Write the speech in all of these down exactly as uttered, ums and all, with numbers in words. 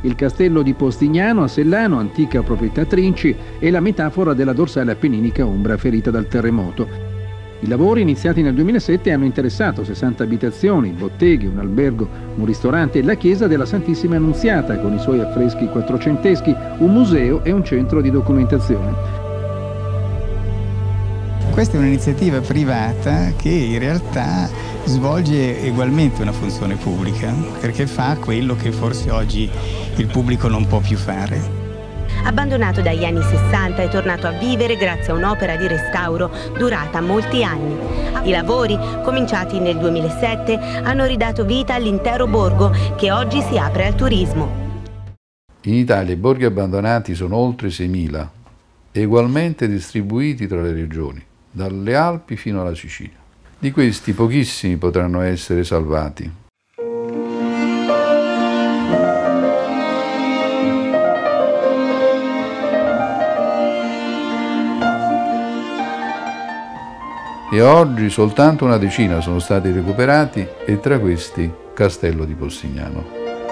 Il castello di Postignano a Sellano, antica proprietà Trinci, è la metafora della dorsale appenninica umbra ferita dal terremoto. I lavori iniziati nel duemilasette hanno interessato sessanta abitazioni, botteghe, un albergo, un ristorante e la chiesa della Santissima Annunziata con i suoi affreschi quattrocenteschi, un museo e un centro di documentazione. Questa è un'iniziativa privata che in realtà svolge ugualmente una funzione pubblica, perché fa quello che forse oggi il pubblico non può più fare. Abbandonato dagli anni sessanta, è tornato a vivere grazie a un'opera di restauro durata molti anni. I lavori, cominciati nel duemilasette, hanno ridato vita all'intero borgo che oggi si apre al turismo. In Italia i borghi abbandonati sono oltre seimila, ugualmente distribuiti tra le regioni, dalle Alpi fino alla Sicilia. Di questi pochissimi potranno essere salvati. E oggi soltanto una decina sono stati recuperati e tra questi Castello di Postignano.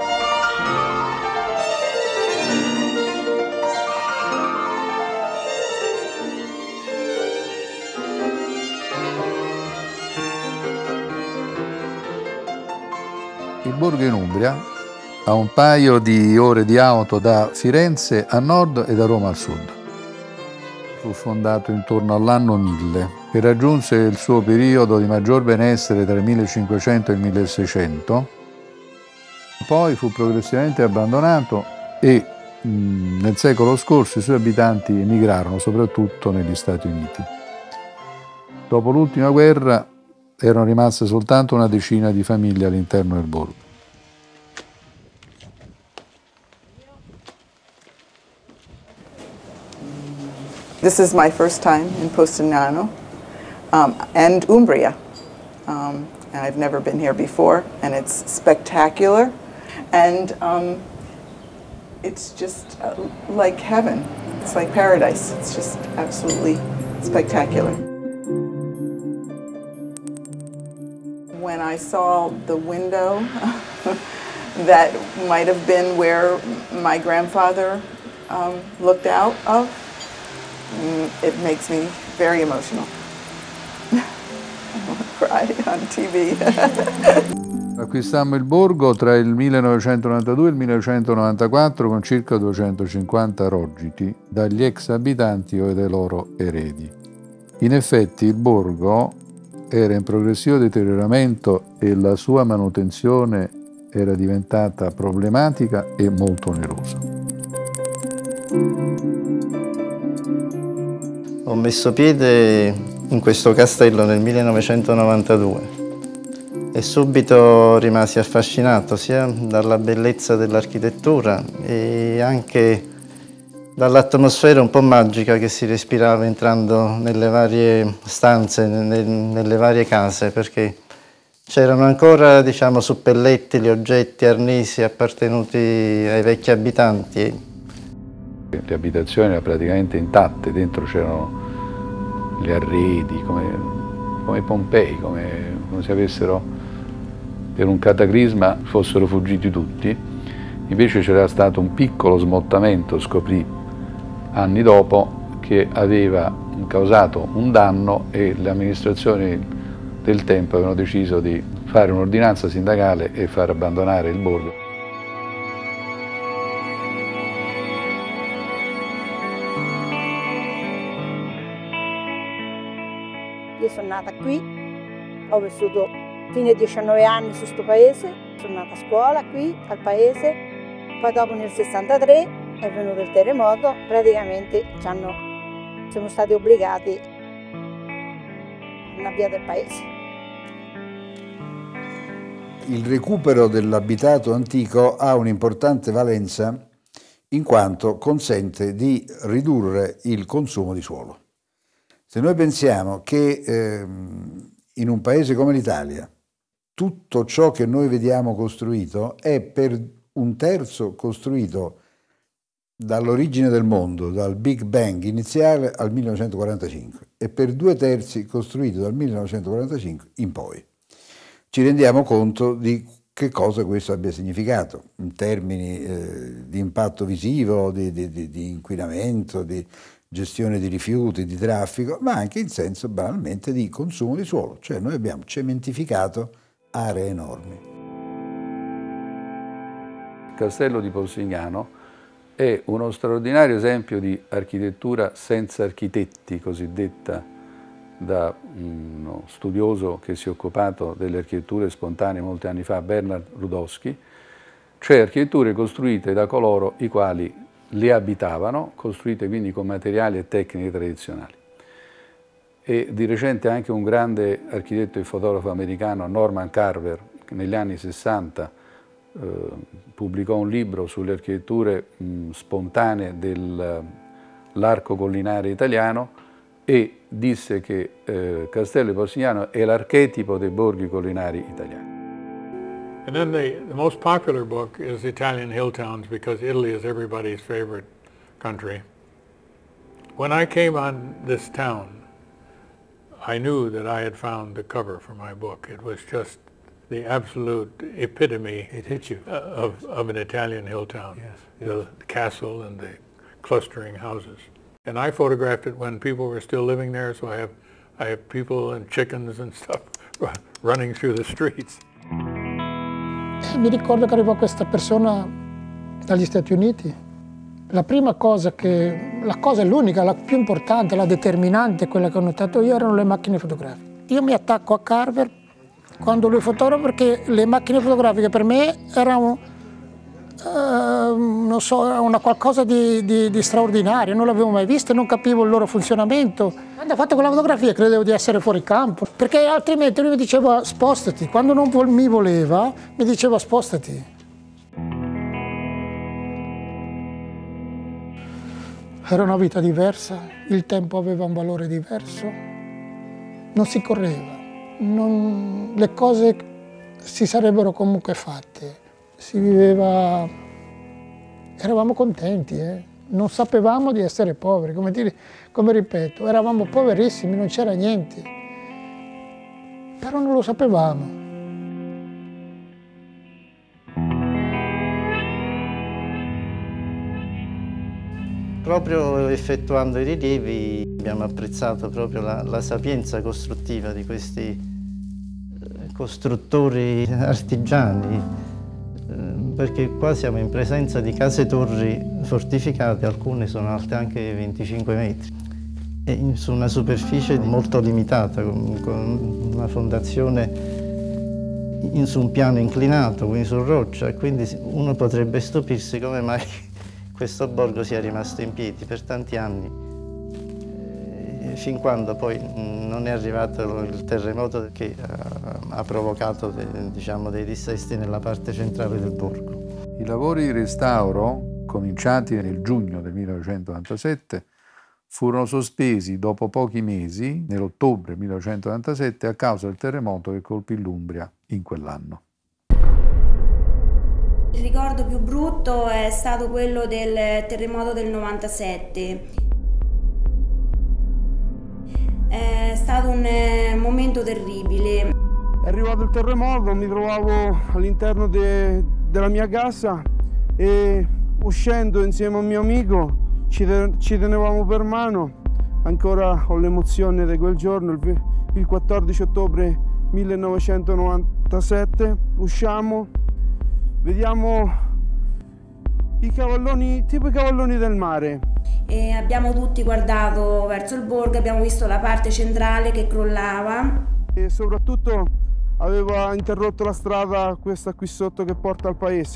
Il borgo in Umbria ha un paio di ore di auto da Firenze a nord e da Roma al sud. Fu fondato intorno all'anno mille e raggiunse il suo periodo di maggior benessere tra il millecinquecento e il milleseicento. Poi fu progressivamente abbandonato e mh, nel secolo scorso i suoi abitanti emigrarono soprattutto negli Stati Uniti. Dopo l'ultima guerra erano rimaste soltanto una decina di famiglie all'interno del borgo. This is my first time in Postignano um, and Umbria. Um, and I've never been here before, and it's spectacular. And um, it's just uh, like heaven. It's like paradise. It's just absolutely spectacular. When I saw the window that might have been where my grandfather um, looked out of, it makes me very emotional. I want to cry on T V. Acquistammo il borgo tra il millenovecentonovantadue e il millenovecentonovantaquattro con circa duecentocinquanta rogiti dagli ex abitanti o dai loro eredi. In effetti il borgo era in progressivo deterioramento e la sua manutenzione era diventata problematica e molto onerosa. Ho messo piede in questo castello nel millenovecentonovantadue e subito rimasi affascinato sia dalla bellezza dell'architettura e anche dall'atmosfera un po' magica che si respirava entrando nelle varie stanze, nelle, nelle varie case, perché c'erano ancora, diciamo, suppellettili, oggetti, arnesi appartenuti ai vecchi abitanti. Le abitazioni erano praticamente intatte, dentro c'erano gli arredi, come, come Pompei, come, come se avessero, per un cataclisma, fossero fuggiti tutti. Invece c'era stato un piccolo smottamento, scoprì anni dopo, che aveva causato un danno e le amministrazioni del tempo avevano deciso di fare un'ordinanza sindacale e far abbandonare il borgo. Io sono nata qui, ho vissuto fino ai diciannove anni su questo paese, sono nata a scuola qui, al paese, poi dopo nel sessantatré è venuto il terremoto, praticamente ci hanno, siamo stati obbligati a avviare il paese. Il recupero dell'abitato antico ha un'importante valenza in quanto consente di ridurre il consumo di suolo. Se noi pensiamo che eh, in un paese come l'Italia tutto ciò che noi vediamo costruito è per un terzo costruito dall'origine del mondo, dal Big Bang iniziale al millenovecentoquarantacinque e per due terzi costruito dal millenovecentoquarantacinque in poi, ci rendiamo conto di che cosa questo abbia significato in termini eh, di impatto visivo, di, di, di, di inquinamento, di gestione di rifiuti, di traffico, ma anche in senso banalmente di consumo di suolo. Cioè noi abbiamo cementificato aree enormi. Il castello di Possignano è uno straordinario esempio di architettura senza architetti, cosiddetta da uno studioso che si è occupato delle architetture spontanee molti anni fa, Bernard Rudowski, cioè architetture costruite da coloro i quali le abitavano, costruite quindi con materiali e tecniche tradizionali. E di recente anche un grande architetto e fotografo americano, Norman Carver, che negli anni sessanta eh, pubblicò un libro sulle architetture mh, spontanee dell'arco collinare italiano e disse che eh, Castello di Possignano è l'archetipo dei borghi collinari italiani. And then the, the most popular book is Italian Hill Towns, because Italy is everybody's favorite country. When I came on this town, I knew that I had found the cover for my book. It was just the absolute epitome it hit you. Of, of an Italian hill town. Yes, yes. The castle and the clustering houses. And I photographed it when people were still living there, so I have, I have people and chickens and stuff running through the streets. Mi ricordo che arrivò questa persona dagli Stati Uniti. La prima cosa che, la cosa l'unica, la più importante, la determinante, quella che ho notato io, erano le macchine fotografiche. Io mi attacco a Carver quando lui fotografa perché le macchine fotografiche per me erano, eh, non so, una qualcosa di, di, di straordinario, non l'avevo mai visto, non capivo il loro funzionamento. Quando ho fatto quella fotografia credevo di essere fuori campo, perché altrimenti lui mi diceva spostati, quando non mi voleva mi diceva spostati. Era una vita diversa, il tempo aveva un valore diverso, non si correva, non, le cose si sarebbero comunque fatte, si viveva, eravamo contenti, eh? Non sapevamo di essere poveri, come, dire, come ripeto, eravamo poverissimi, non c'era niente, però non lo sapevamo. Proprio effettuando i rilievi abbiamo apprezzato proprio la, la sapienza costruttiva di questi costruttori artigiani, perché qua siamo in presenza di case-torri fortificate, alcune sono alte anche venticinque metri, e in, su una superficie molto limitata, con, con una fondazione in, su un piano inclinato, quindi su roccia, e quindi uno potrebbe stupirsi come mai questo borgo sia rimasto in piedi per tanti anni, eh, fin quando poi non è arrivato il terremoto che ha, ha provocato de, diciamo, dei dissesti nella parte centrale del borgo. I lavori di restauro, cominciati nel giugno del millenovecentonovantasette, furono sospesi dopo pochi mesi, nell'ottobre millenovecentonovantasette, a causa del terremoto che colpì l'Umbria in quell'anno. Il ricordo più brutto è stato quello del terremoto del novantasette. È stato un momento terribile. È arrivato il terremoto, mi trovavo all'interno de, della mia casa e uscendo insieme a un mio amico ci, te, ci tenevamo per mano. Ancora ho l'emozione di quel giorno, il, il quattordici ottobre millenovecentonovantasette, usciamo. Vediamo i cavalloni, tipo i cavalloni del mare. E abbiamo tutti guardato verso il borgo, abbiamo visto la parte centrale che crollava. E soprattutto aveva interrotto la strada questa qui sotto che porta al paese.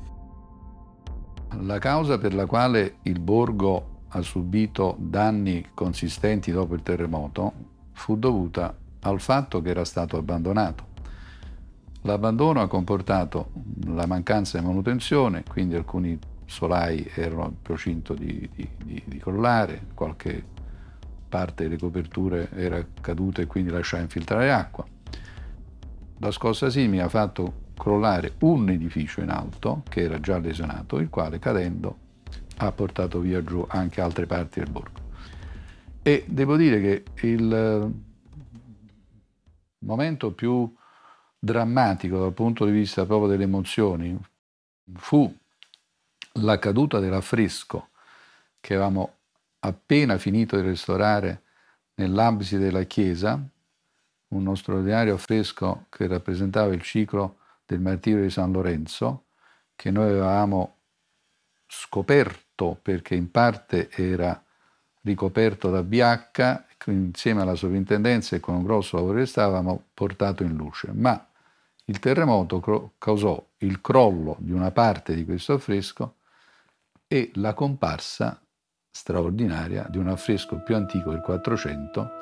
La causa per la quale il borgo ha subito danni consistenti dopo il terremoto fu dovuta al fatto che era stato abbandonato. L'abbandono ha comportato la mancanza di manutenzione, quindi alcuni solai erano in procinto di, di, di, di crollare, qualche parte delle coperture era caduta e quindi lasciava infiltrare acqua. La scossa sismica ha fatto crollare un edificio in alto che era già lesionato, il quale cadendo ha portato via giù anche altre parti del borgo. E devo dire che il momento più drammatico dal punto di vista proprio delle emozioni fu la caduta dell'affresco che avevamo appena finito di restaurare nell'abside della chiesa, uno straordinario affresco che rappresentava il ciclo del martirio di San Lorenzo, che noi avevamo scoperto perché in parte era ricoperto da B H, insieme alla sovrintendenza e con un grosso lavoro che stavamo portato in luce. Ma il terremoto causò il crollo di una parte di questo affresco e la comparsa straordinaria di un affresco più antico del quattrocento.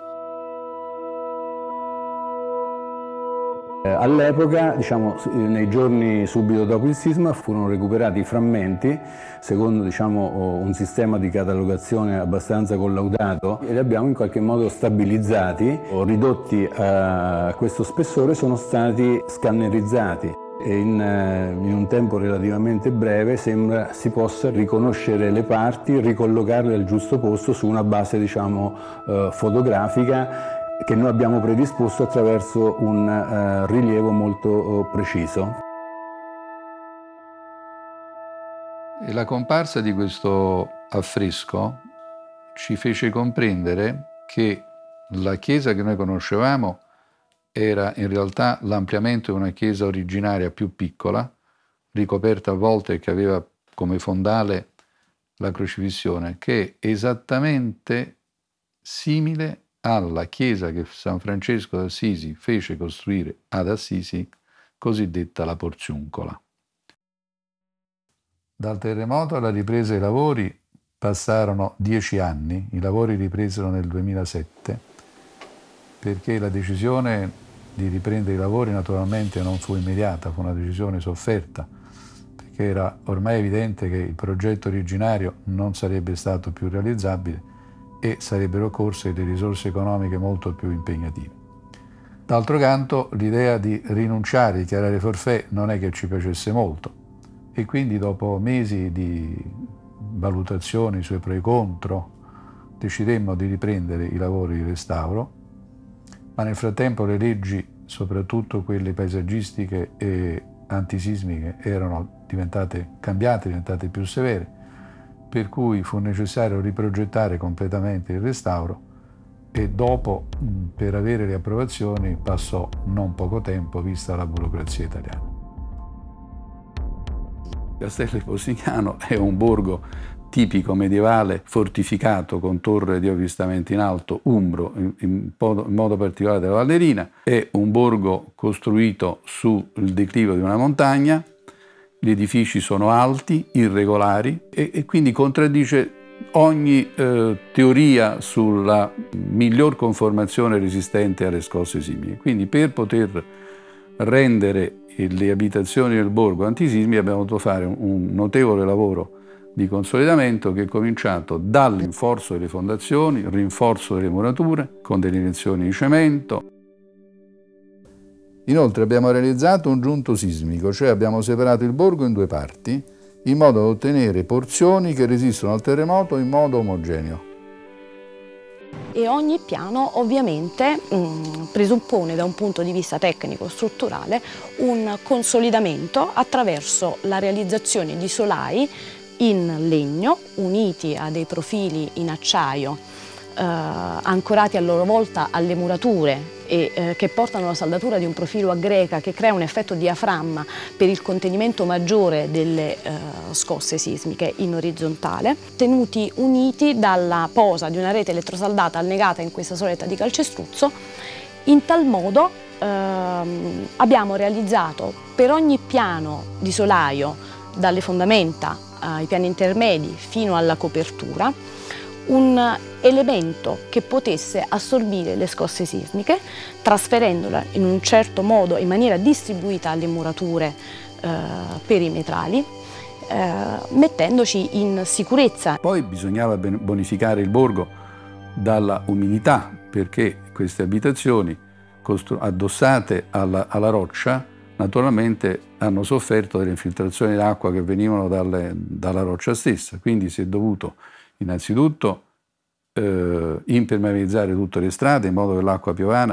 All'epoca, diciamo, nei giorni subito dopo il sisma, furono recuperati i frammenti secondo, diciamo, un sistema di catalogazione abbastanza collaudato e li abbiamo in qualche modo stabilizzati o ridotti a questo spessore, sono stati scannerizzati e in, in un tempo relativamente breve sembra si possa riconoscere le parti, ricollocarle al giusto posto su una base, diciamo, eh, fotografica che noi abbiamo predisposto attraverso un uh, rilievo molto uh, preciso. E la comparsa di questo affresco ci fece comprendere che la chiesa che noi conoscevamo era in realtà l'ampliamento di una chiesa originaria più piccola, ricoperta a volte e che aveva come fondale la crocifissione, che è esattamente simile alla chiesa che San Francesco d'Assisi fece costruire ad Assisi, cosiddetta la Porziuncola. Dal terremoto alla ripresa dei lavori passarono dieci anni, i lavori ripresero nel duemilasette, perché la decisione di riprendere i lavori naturalmente non fu immediata, fu una decisione sofferta, perché era ormai evidente che il progetto originario non sarebbe stato più realizzabile e sarebbero occorse delle risorse economiche molto più impegnative. D'altro canto, l'idea di rinunciare, dichiarare forfait, non è che ci piacesse molto e quindi dopo mesi di valutazioni sui pro e contro decidemmo di riprendere i lavori di restauro, ma nel frattempo le leggi, soprattutto quelle paesaggistiche e antisismiche, erano diventate cambiate, diventate più severe, per cui fu necessario riprogettare completamente il restauro e dopo, per avere le approvazioni, passò non poco tempo, vista la burocrazia italiana. Castello Posignano è un borgo tipico medievale, fortificato con torre di avvistamento in alto, umbro, in, in, modo, in modo particolare della Vallerina. È un borgo costruito sul declivio di una montagna. Gli edifici sono alti, irregolari e, e quindi contraddice ogni eh, teoria sulla miglior conformazione resistente alle scosse sismiche. Quindi per poter rendere le abitazioni del borgo antisismiche abbiamo dovuto fare un, un notevole lavoro di consolidamento che è cominciato dal rinforzo delle fondazioni, il rinforzo delle murature con delle iniezioni di cemento. Inoltre abbiamo realizzato un giunto sismico, cioè abbiamo separato il borgo in due parti, in modo da ottenere porzioni che resistono al terremoto in modo omogeneo. E ogni piano ovviamente mh, presuppone da un punto di vista tecnico-strutturale un consolidamento attraverso la realizzazione di solai in legno uniti a dei profili in acciaio eh, ancorati a loro volta alle murature e eh, che portano la saldatura di un profilo a greca che crea un effetto diaframma per il contenimento maggiore delle eh, scosse sismiche in orizzontale, tenuti uniti dalla posa di una rete elettrosaldata annegata in questa soletta di calcestruzzo. In tal modo ehm, abbiamo realizzato per ogni piano di solaio, dalle fondamenta ai piani intermedi fino alla copertura, un elemento che potesse assorbire le scosse sismiche, trasferendola in un certo modo, in maniera distribuita alle murature eh, perimetrali, eh, mettendoci in sicurezza. Poi bisognava bonificare il borgo dalla umidità, perché queste abitazioni addossate alla, alla roccia naturalmente hanno sofferto delle infiltrazioni d'acqua che venivano dalle, dalla roccia stessa, quindi si è dovuto innanzitutto eh, impermeabilizzare tutte le strade in modo che l'acqua piovana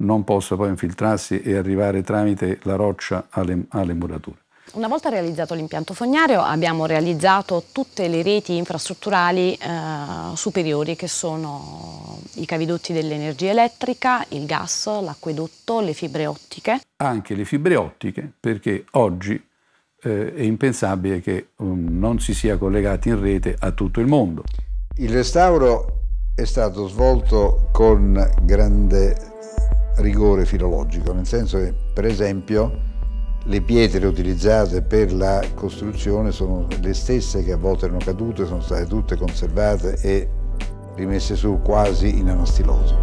non possa poi infiltrarsi e arrivare tramite la roccia alle, alle murature. Una volta realizzato l'impianto fognario abbiamo realizzato tutte le reti infrastrutturali eh, superiori, che sono i cavidotti dell'energia elettrica, il gas, l'acquedotto, le fibre ottiche. Anche le fibre ottiche, perché oggi eh, è impensabile che um, non si sia collegati in rete a tutto il mondo. Il restauro è stato svolto con grande rigore filologico, nel senso che, per esempio, le pietre utilizzate per la costruzione sono le stesse che a volte erano cadute, sono state tutte conservate e rimesse su quasi in anastilosi.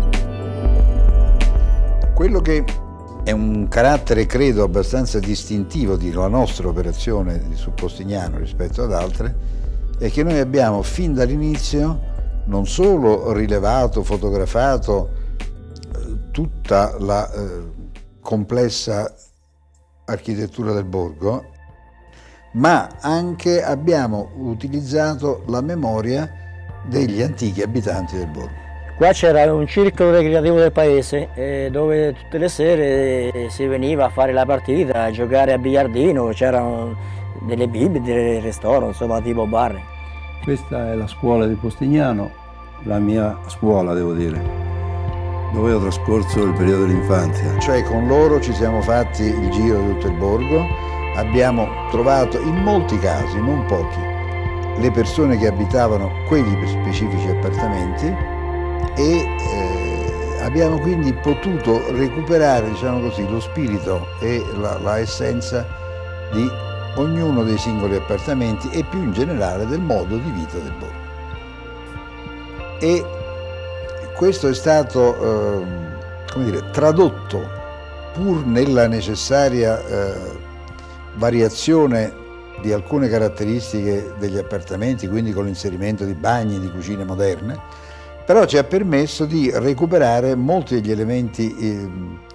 Quello che è un carattere, credo, abbastanza distintivo della nostra operazione su Postignano rispetto ad altre è che noi abbiamo fin dall'inizio non solo rilevato, fotografato eh, tutta la eh, complessa architettura del borgo, ma anche abbiamo utilizzato la memoria degli antichi abitanti del borgo. Qua c'era un circolo ricreativo del paese eh, dove tutte le sere si veniva a fare la partita, a giocare a biliardino, c'erano delle bibite, dei restauri, insomma, tipo bar. Questa è la scuola di Postignano, la mia scuola, devo dire, dove ho trascorso il periodo dell'infanzia. Cioè con loro ci siamo fatti il giro di tutto il borgo, abbiamo trovato in molti casi, non pochi, le persone che abitavano quegli specifici appartamenti e eh, abbiamo quindi potuto recuperare, diciamo così, lo spirito e la, la essenza di ognuno dei singoli appartamenti e più in generale del modo di vita del borgo. E questo è stato eh, come dire, tradotto, pur nella necessaria eh, variazione di alcune caratteristiche degli appartamenti, quindi con l'inserimento di bagni, di cucine moderne, però ci ha permesso di recuperare molti degli elementi eh,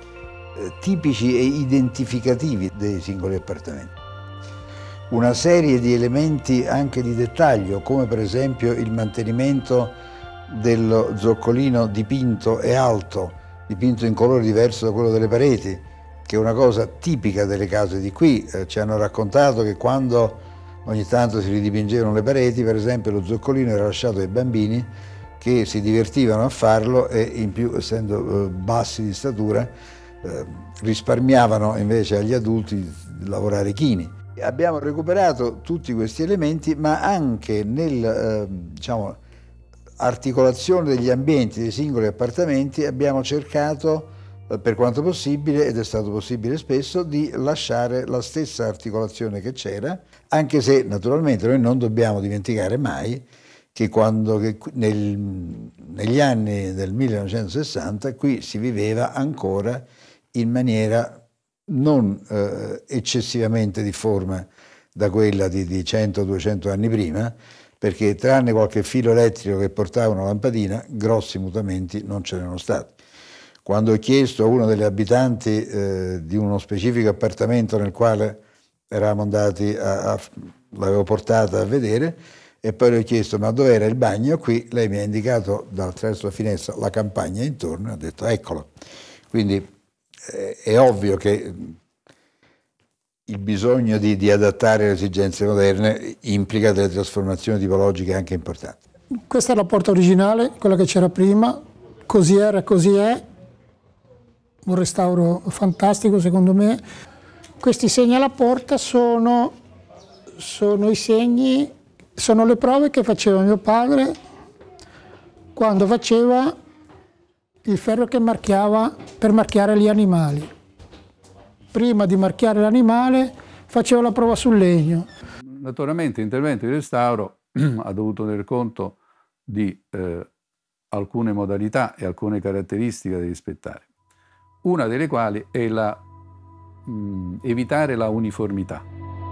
tipici e identificativi dei singoli appartamenti. Una serie di elementi anche di dettaglio, come per esempio il mantenimento dello zoccolino dipinto e alto, dipinto in colore diverso da quello delle pareti, che è una cosa tipica delle case di qui. Eh, ci hanno raccontato che quando ogni tanto si ridipingevano le pareti, per esempio, lo zoccolino era lasciato ai bambini che si divertivano a farlo e in più, essendo eh, bassi di statura, eh, risparmiavano invece agli adulti di lavorare chini. Abbiamo recuperato tutti questi elementi, ma anche nel, eh, diciamo, articolazione degli ambienti dei singoli appartamenti abbiamo cercato, per quanto possibile, ed è stato possibile spesso, di lasciare la stessa articolazione che c'era, anche se naturalmente noi non dobbiamo dimenticare mai che quando che nel, negli anni del millenovecentosessanta qui si viveva ancora in maniera non eh, eccessivamente difforme da quella di, di cento duecento anni prima, perché tranne qualche filo elettrico che portava una lampadina, grossi mutamenti non ce n'erano stati. Quando ho chiesto a uno degli abitanti eh, di uno specifico appartamento nel quale eravamo andati, a, a, l'avevo portata a vedere, e poi le ho chiesto ma dov'era il bagno qui, lei mi ha indicato attraverso la finestra la campagna intorno e ha detto eccolo. Quindi eh, è ovvio che il bisogno di, di adattare le esigenze moderne implica delle trasformazioni tipologiche anche importanti. Questa è la porta originale, quella che c'era prima, così era, così è, un restauro fantastico secondo me. Questi segni alla porta sono, sono i segni, sono le prove che faceva mio padre quando faceva il ferro che marchiava per marchiare gli animali. Prima di marchiare l'animale faceva la prova sul legno. Naturalmente l'intervento di restauro ha dovuto tener conto di eh, alcune modalità e alcune caratteristiche da rispettare, una delle quali è la, mh, evitare la uniformità.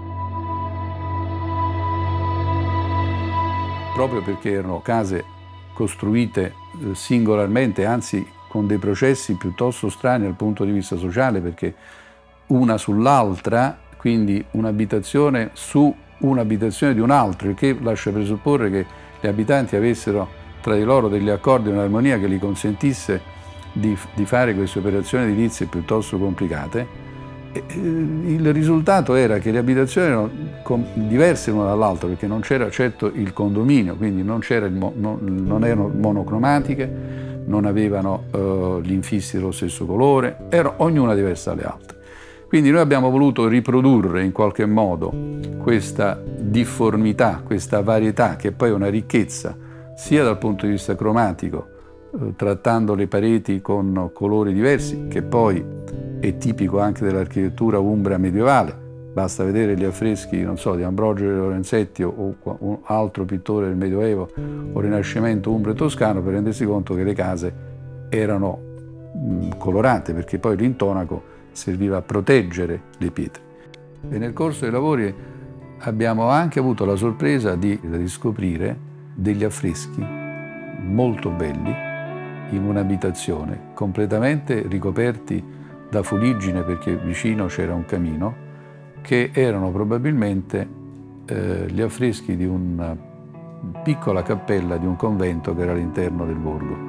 Proprio perché erano case costruite eh, singolarmente, anzi con dei processi piuttosto strani dal punto di vista sociale, perché una sull'altra, quindi un'abitazione su un'abitazione di un altro, il che lascia presupporre che gli abitanti avessero tra di loro degli accordi e un'armonia che gli consentisse di, di fare queste operazioni edilizie piuttosto complicate. E, eh, il risultato era che le abitazioni erano diverse l'una dall'altra, perché non c'era certo il condominio, quindi non, c'era il mo, non, non erano monocromatiche, non avevano eh, gli infissi dello stesso colore, era ognuna diversa dalle altre. Quindi noi abbiamo voluto riprodurre in qualche modo questa difformità, questa varietà, che poi è una ricchezza sia dal punto di vista cromatico, eh, trattando le pareti con colori diversi, che poi è tipico anche dell'architettura umbra medievale. Basta vedere gli affreschi, non so, di Ambrogio de Lorenzetti o un altro pittore del Medioevo o Rinascimento umbro e toscano per rendersi conto che le case erano mh, colorate, perché poi l'intonaco serviva a proteggere le pietre. E nel corso dei lavori abbiamo anche avuto la sorpresa di riscoprire degli affreschi molto belli in un'abitazione, completamente ricoperti da fuliggine, perché vicino c'era un camino, che erano probabilmente eh, gli affreschi di una piccola cappella di un convento che era all'interno del borgo.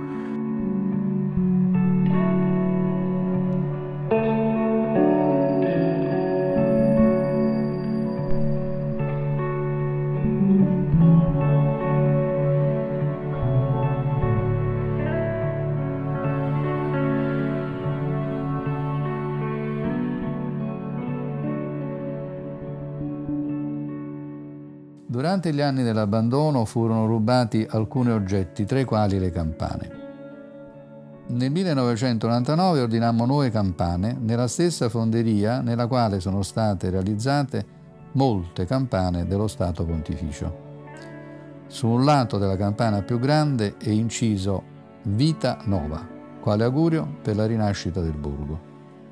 Durante gli anni dell'abbandono furono rubati alcuni oggetti, tra i quali le campane. Nel millenovecentonovantanove ordinammo nuove campane nella stessa fonderia nella quale sono state realizzate molte campane dello Stato Pontificio. Su un lato della campana più grande è inciso Vita Nova, quale augurio per la rinascita del borgo.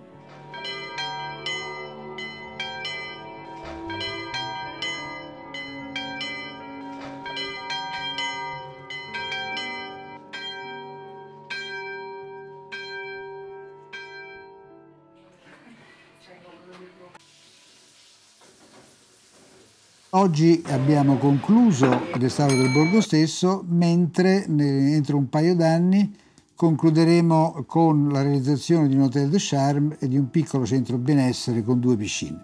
Oggi abbiamo concluso il restauro del borgo stesso, mentre entro un paio d'anni concluderemo con la realizzazione di un hotel de charme e di un piccolo centro benessere con due piscine.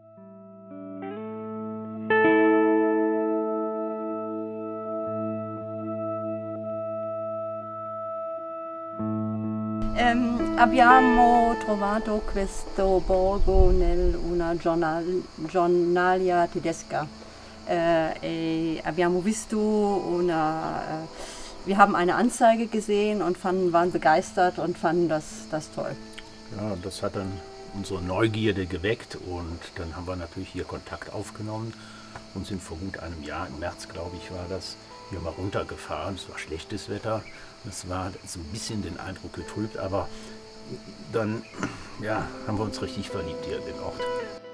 Um, abbiamo trovato questo borgo in una giornal, giornalia tedesca uh, e abbiamo visto una, uh, wir haben eine Anzeige gesehen und fanden, waren begeistert und fanden das, das toll. Ja, das hat dann unsere Neugierde geweckt und dann haben wir natürlich hier Kontakt aufgenommen und sind vor gut einem Jahr, im März glaube ich war das, hier mal runtergefahren. Es war schlechtes Wetter, es war so ein bisschen den Eindruck getrübt, aber dann ja, haben wir uns richtig verliebt hier in den Ort.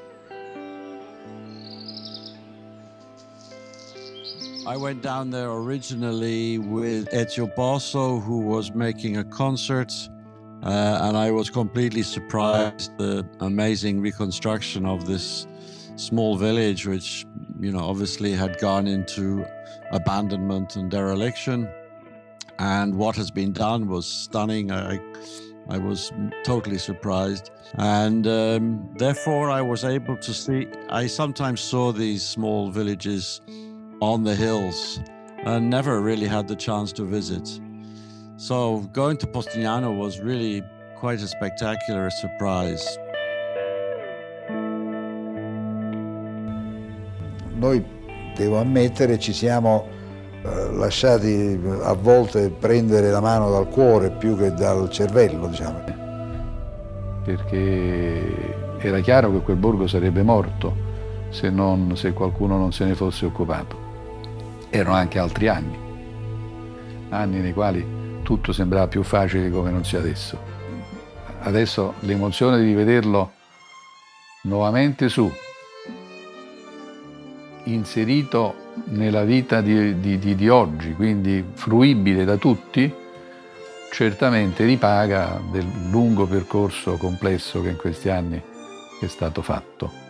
I went down there originally with Ezio Bosso, who was making a concert, uh, and I was completely surprised the amazing reconstruction of this small village, which, you know, obviously had gone into abandonment and dereliction. And what has been done was stunning. I, I was totally surprised. And um, therefore I was able to see, I sometimes saw these small villages on the hills and never really had the chance to visit. So going to Postignano was really quite a spectacular surprise. Noi, devo ammettere, ci siamo eh, lasciati a volte prendere la mano dal cuore più che dal cervello, diciamo. Perché era chiaro che quel borgo sarebbe morto se, non, se qualcuno non se ne fosse occupato. Erano anche altri anni, anni nei quali tutto sembrava più facile come non sia adesso. Adesso l'emozione di rivederlo nuovamente su, inserito nella vita di, di, di, di oggi, quindi fruibile da tutti, certamente ripaga del lungo percorso complesso che in questi anni è stato fatto.